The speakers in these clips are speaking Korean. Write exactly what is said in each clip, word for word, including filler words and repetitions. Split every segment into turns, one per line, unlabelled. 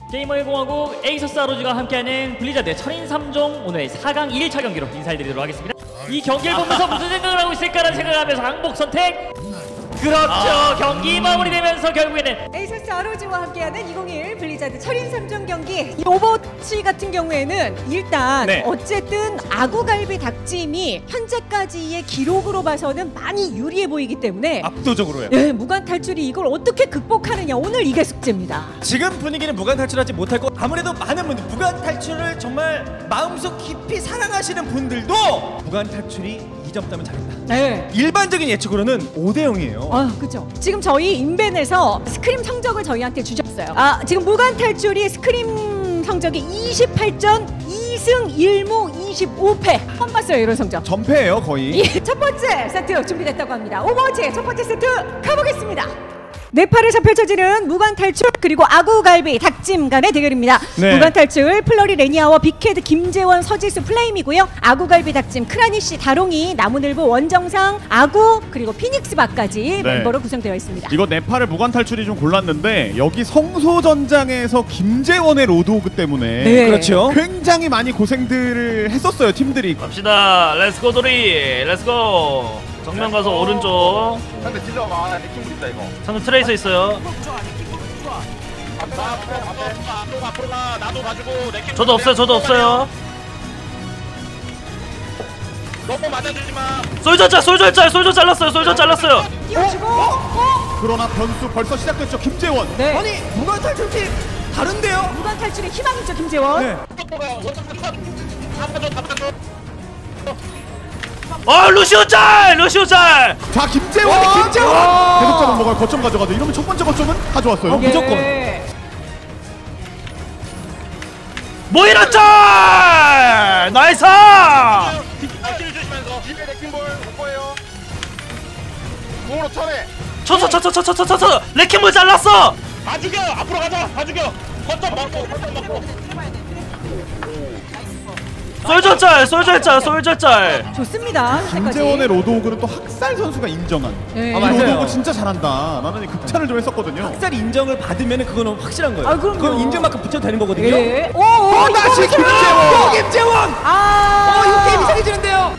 게이머의 공화국 에이서스 아로즈가 함께하는 블리자드 천인 삼 종 오늘 사 강 일 일차 경기로 인사를 드리도록 하겠습니다. 이 경기를 보면서 무슨 생각을 하고 있을까라는 생각을 하면서 항복 선택! 그렇죠! 아. 경기 마무리되면서 결국에는
에이서스 아로즈와 함께하는 이천이십일 블리자드 천인 삼 종 경기. 이 오버워치 같은 경우에는 일단 네. 어쨌든 아구갈비 닭찜이 현재까지의 기록으로 봐서는 많이 유리해 보이기 때문에
압도적으로요.
네, 무관 탈출이 이걸 어떻게 극복하느냐, 오늘 이게 숙제입니다.
지금 분위기는 무관 탈출하지 못할 거. 아무래도 많은 분들 무관 탈출을 정말 마음속 깊이 사랑하시는 분들도 무관 탈출이 이 점 따면 잘한다.
네.
일반적인 예측으로는 오 대 영이에요.
아, 그죠. 지금 저희 인벤에서 스크림 성적을 저희한테 주셨어요. 아, 지금 무관 탈출이 스크림 성적이 이십팔 전 이 승 일 무 이십오 패. 처음 봤어요, 이런 성적.
전패예요, 거의.
예, 첫 번째 세트 준비됐다고 합니다. 오버워치 첫 번째 세트 가보겠습니다. 네 팔에서 펼쳐지는 무관 탈출 그리고 아구갈비 닭찜 간의 대결입니다. 네. 무관 탈출 플러리 레니아와 빅헤드 김재원 서지수 플레임이고요. 아구갈비 닭찜 크라니씨 다롱이 나무늘보 원정상 아구 그리고 피닉스바까지 네. 멤버로 구성되어 있습니다.
이거 네팔의 무관 탈출이 좀 골랐는데 여기 성소전장에서 김재원의 로드오그 때문에
네. 그렇죠.
굉장히 많이 고생들을 했었어요, 팀들이.
갑시다. 렛츠고 도리 렛츠고. 정면 가서 어, 오른쪽.
상대 딜러 봐. 레킹볼 있다 이거.
상대 트레이서 있어요. 저도 없어요. 저도 없어요.
너무 맞아주지 마.
솔저 짤, 솔저 짤, 솔저 잘랐어요. 솔저 잘랐어요.
띄워주고. 어?
그러나 변수 벌써 시작됐죠, 김재원.
네.
아니 무관 탈출팀 다른데요?
무관 탈출의 희망이죠, 김재원.
네.
어, 루시오 짤! 루시오 짤!
자, 김재원!
와,
김재원! 계속 잡은 먹어요. 거점 가져가죠. 이러면 첫 번째 거점은 가져왔어요.
어, 무조건.
모이라 짤! 나이스!
딜 주시면서 집에 레킹볼 올 거예요. 공으로 쳐내.
쳤어, 쳤어, 쳤어, 쳤어, 쳤어! 레킹볼 잘랐어!
다 죽여. 앞으로 가자. 다 죽여. 거점 먹고. 거점 먹고.
솔저 짤! 솔저 짤! 솔저 짤!
좋습니다.
김재원의 로드오그는 또 학살 선수가 인정한.
네.
아,
이
맞아요.
로드오그 진짜 잘한다. 나는 이 극찬을 좀 했었거든요.
학살 인정을 받으면 그거는 확실한 거예요.
아, 그럼요.
그건 인증만큼 붙여도 되는 거거든요.
예. 오, 오,
어, 다시
이거
김재원!
보세요.
또 김재원!
아,
어, 이거 게임 이상해지는데요?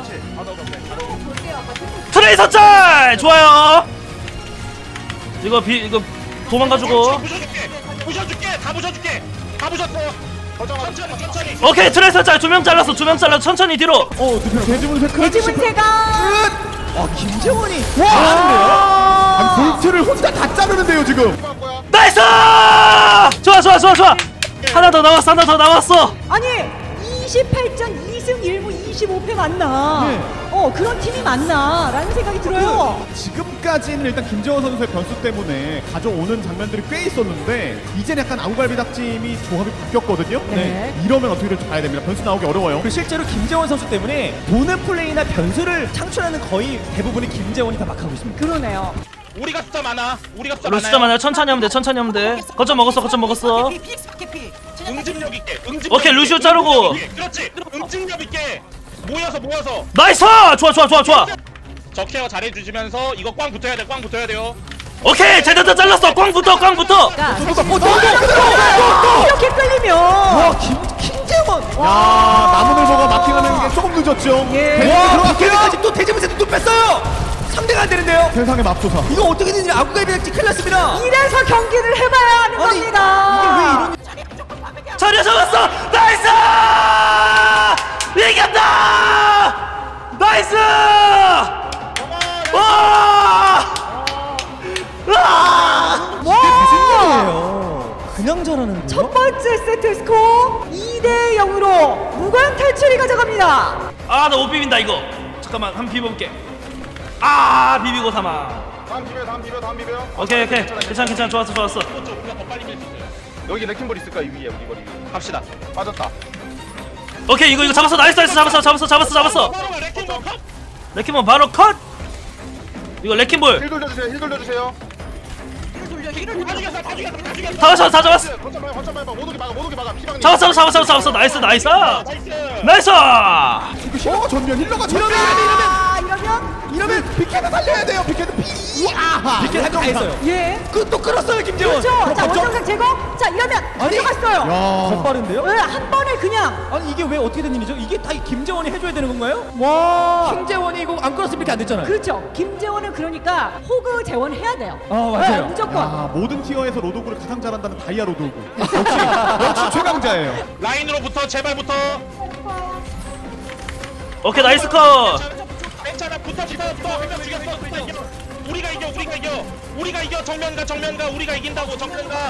트레이서 짤! 좋아요! 이거 비, 이거 도망가주고.
부셔줄게. 부셔줄게. 다 부셔줄게. 다 부셨어. 천천히 천천히.
오케이, 트레이서 짤! 두 명 잘랐어, 두 명 잘랐어. 천천히 뒤로!
어, 대지문세 크래치.
돼지문세가.
아, 김재원이
와!
잘하는데요?
아니, 볼트를 혼자 다 자르는데요, 지금.
나이스! 좋아, 좋아, 좋아, 좋아! 하나 더 남았어, 하나 더 남았어!
아니, 이십팔 전 이 승 일 무 이십오 패 맞나?
네.
어, 그런 팀이 맞나? 라는 생각이 들어요.
지금까지는 일단 김재원 선수의 변수 때문에 가져오는 장면들이 꽤 있었는데 이제는 약간 아구갈비 닭찜이 조합이 바뀌었거든요.
네.
이러면 어떻게 될지 봐야 됩니다. 변수 나오기 어려워요.
그 실제로 김재원 선수 때문에 보는 플레이나 변수를 창출하는 거의 대부분이 김재원이 다 막하고 있습니다.
그러네요.
우리가 숫자 많아. 우리가 숫자
우리
많아요.
숫자 많아요. 천천히 하면 돼, 천천히 하면 돼. 거점 먹었어, 거점 먹었어.
응집력 있게. 응집력
오케이,
있게,
루시오 자르고.
응집력 있게. 그렇지. 응집력 있게. 모여서 모여서.
나이스! 좋아, 좋아, 좋아, 좋아!
저 케어 잘해주시면서 이거 꽝 붙어야 돼. 꽝 붙어야 돼요.
오케이, 제대로 잘랐어! 꽝부터, 꽝부터!
자,
또, 또, 또, 또, 또, 또!
이렇게 끌리면.
와, 김, 김재원!
야, 나무늘보가 마킹하는 게 조금 늦었죠.
예.
와, 빅헤드까지 또 대지문세 또 뺐어요! 상대가 안 되는데요?
세상의 맙소사.
이거 어떻게든 아구갈비 닭찜 큰일 났습니다!
이래서 경기를 해봐야 하는
아니,
겁니다.
이게 왜 이런
자리에 잡았어! 나이스! 이겼다! 나이스! 와! 와!
무슨 일이에요? 그냥 잘하는
첫 번째 세트 스코어 이 대 영으로 무관 탈출이 가져갑니다.
아, 나 못 비빈다, 이거. 잠깐만, 한 번 비벼볼게. 아, 비비고 삼아.
다음 비벼. 다음 비벼. 다음 비벼.
오케이, 오케이. 괜찮아, 괜찮아. 좋았어, 좋았어.
우리가 더 빨리 밀 수 있어요. 여기 레킹볼 있을까? 이 위에 우리 거리. 갑시다. 빠졌다.
오케이, 이거, 이거 잡았어. 나이스, 나이스. 잡았어, 잡았어, 잡았어, 잡았어.
바로 가. 레킹볼 컷.
레킹볼 바로 컷! 이거 레킹볼.
힐 돌려주세요. 힐 돌려주세요. 힐 돌려. 힐 돌려. 다 죽였어. 다 죽였어. 다 죽였어.
다 잡았어, 다 잡았어.
거점 봐. 거점 봐. 못 오게 막아. 못 오게 막아. 피방님.
잡았어, 잡았어, 잡았어, 잡았어. 나이스, 나이스.
나이스.
나이스!
이거 힐러가 전면, 힐러가 전면.
아, 이러면
이러면 빅헤드 살려야 돼요. 빅헤드 피. 아하.
빅헤드 다 했어요.
예.
그또 끌었어요 김재원.
그렇죠. 자 원정상 제거. 자 이러면 들어갔어요.
더 빠른데요?
네, 한 번에 그냥.
아니 이게 왜 어떻게 된 일이죠? 이게 다 김재원이 해줘야 되는 건가요?
와.
김재원이 이거 안 끌었으면 이렇게 안 됐잖아요.
그렇죠. 김재원은 그러니까 호그 재원 해야 돼요.
아, 맞아요.
네, 무조건.
아, 모든 티어에서 로드오그를 가장 잘한다는 다이아 로드오그. 역시 역시 최강자예요.
라인으로부터 제발부터.
오케이 나이스 컷.
괜찮아 붙어 붙어 붙어 한명 죽였어. 우리가 이겨 우리가 이겨 우리가 이겨 정면가 정면가 우리가 이긴다고 정면가.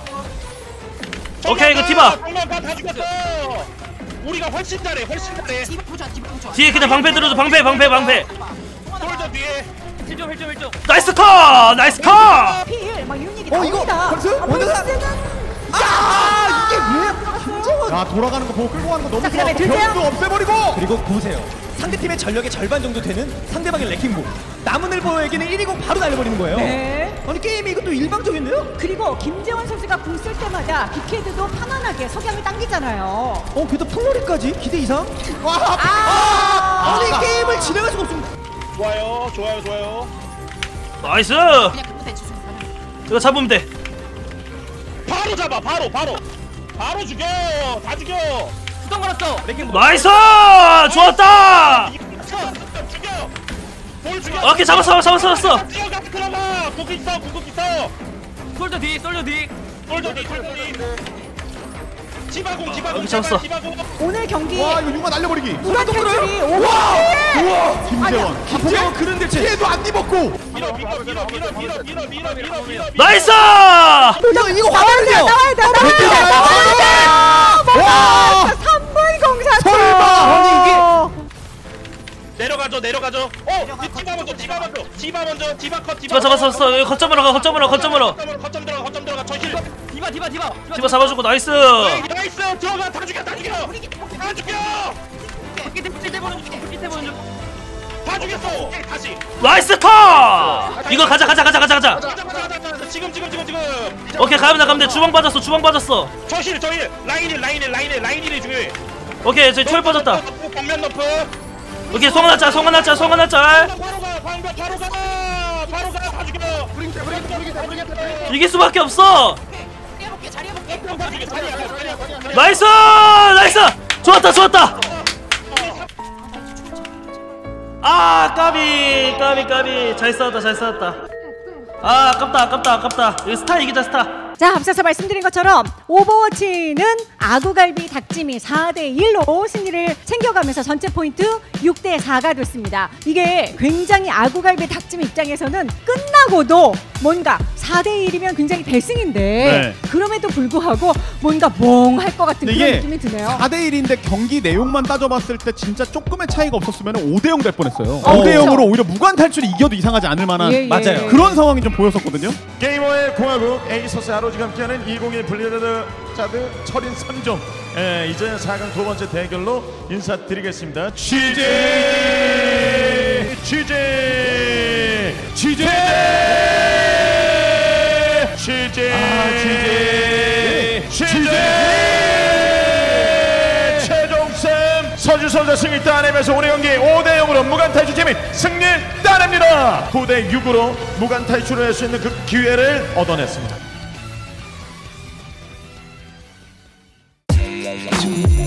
오케이 이거 디바.
정면가 다 죽였어. 우리가 훨씬 잘해 훨씬 잘해.
뒤에 그냥 방패 들어줘. 방패 방패 방패.
솔저 뒤에.
힐좀 힐좀 힐좀.
나이스 컷 나이스 컷.
필, 막 이런 얘기
어, 이거
나옵니다.
벌써?
아,
원정상?
벌써는
아 이게 왜 김재원?
야 돌아가는 거 보고 끌고 가는 거 너무
자,
좋아.
그다음에 드세요.
병도 없애버리고.
그리고 보세요. 상대팀의 전력의 절반 정도 되는 상대방의 레킹볼. 남은 일보에게는 일이공 바로 날려버리는 거예요.
네.
아니 게임이 이것도 일방적인데요?
그리고 김재원 선수가 궁 쓸 때마다 빅헤드도 편안하게 석양을 당기잖아요.
어 그래도 플로리까지 기대 이상?
와.
아,
아니 게임을 진행할 수가 없습니다.
좋아요 좋아요 좋아요.
나이스. 이거 잡으면 돼.
바로 잡아 바로 바로. 바로 죽여 다 죽여.
수동 걸었어. 레킹
나이스. 좋았다.
죽여. 볼 죽여.
오케이 잡았어 잡았어 잡았어.
뛰어가 들어가. 구급 있어 구급 있어.
솔저 뒤 솔저 뒤.
돌돌이 돌돌이. 디바공 디바공
여기 잡았어.
디바공.
오늘 경기
와 이거 융화 날려버리기.
무관 탈출이
우와!
오버워치.
우와 김재원.
김재원 그런 대체.
피해도 안 입었고.
밀어 밀어 밀어 밀어 밀어 밀어 밀어 밀어 밀어.
나이스.
이거 이거 화나는데요.
나와야 돼, 나와야 돼, 나와야 돼.
와.
삼 분 공사초.
설마.
아니,
내려가죠 내려가죠. 어 디바 먼저 디바 먼저 디바 먼저 디바 컷
디바 잡았어. 여기 거점으로 가 거점으로 거점으로.
거점 거점 들어가 거점 들어가 저 힐.
디바 디바 디바.
디바 잡아주고 나이스.
나이스 들어가 다 죽여 다 죽여 다 죽여
밑에 밑에 보는 중. 밑에 보는 중.
다 죽였어. 오케이 다시.
나이스 컷. 이거 가자 가자 가자 가자 가자.
가자 가자 가자 가자. 지금 지금 지금 지금.
오케이 가면 돼 가면 돼. 주방 빠졌어 주방 빠졌어.
저힐 저힐 라인이 라인이 라인이 라인이 중요해.
오케이 저기 초월 빠졌다.
방면 너프.
오케이 성환아 짤 성환아 짤 성환아 짤.
바로 가 방벽 바로 가 바로 가다 죽여.
이길 수밖에 없어.
다 죽여 자리야 자리야 자리야.
나이스 나이스. 좋았다 좋았다. 아 까비 까비 까비 잘 싸웠다 잘 싸웠다. 아 아깝다 아깝다 아깝다. 이거 스타 이기자 스타.
자, 앞서서 말씀드린 것처럼 오버워치는 아구갈비 닭찜이 사 대 일로 승리를 챙겨가면서 전체 포인트 육 대 사가 됐습니다. 이게 굉장히 아구갈비 닭찜 입장에서는 끝나고도 뭔가 사 대 일이면 굉장히 대승인데
네.
그럼에도 불구하고 뭔가 멍할 것 같은
근데
그런
이게
느낌이 드네요.
사 대 일인데 경기 내용만 따져봤을 때 진짜 조금의 차이가 없었으면 오 대 영 될 뻔했어요.
어,
오 대 영으로
그렇죠.
오히려 무관 탈출이 이겨도 이상하지 않을 만한
예, 예.
맞아요.
그런 상황이 좀 보였었거든요.
게이머의 공화국 에이서스 아로지가 함께하는 이천이십일 블리자드 자드 철인 삼 종. 예, 이제 사 강 두 번째 대결로 인사드리겠습니다. 취재 취재 취재 취재 취재 취재 최종승 서주선수 승리 따내면서 오늘 경기 오 대 영으로 무관탈출팀이 승리 따냅니다. 구 대 육으로 무관탈출을 할 수 있는 그 기회를 얻어냈습니다.